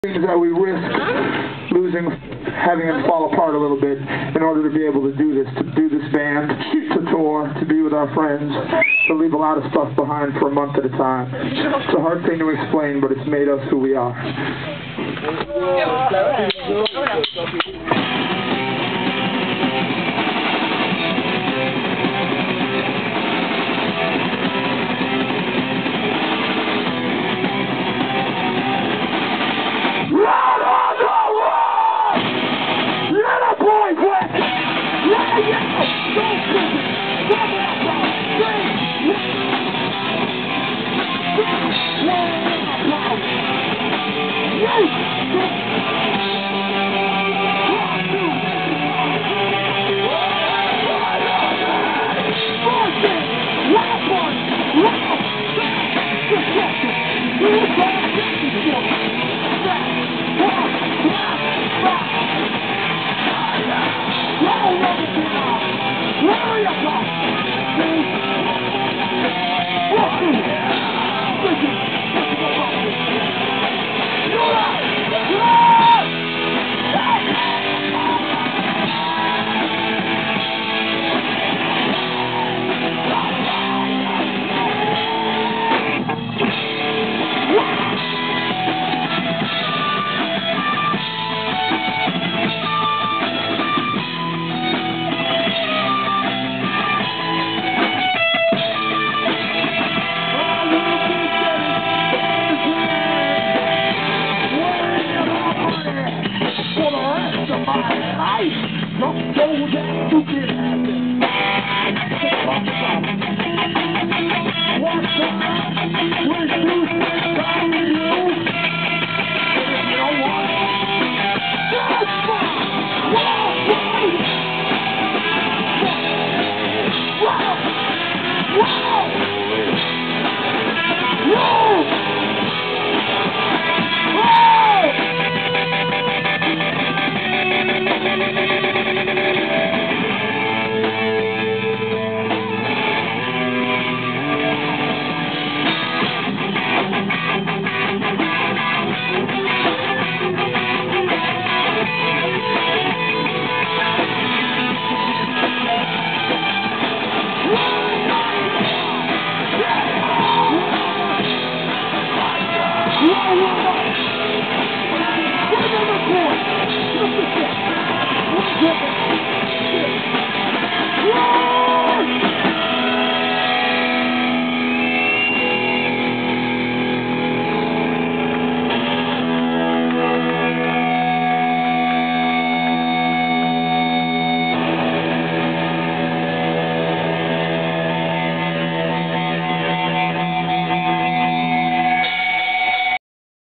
Things that we risk losing, having it fall apart a little bit in order to be able to do this band, to tour, to be with our friends, to leave a lot of stuff behind for a month at a time. It's a hard thing to explain, but it's made us who we are. Don't go that you can have it. What's up? We're losing time to you. And you know what? That's fine. We're number 4.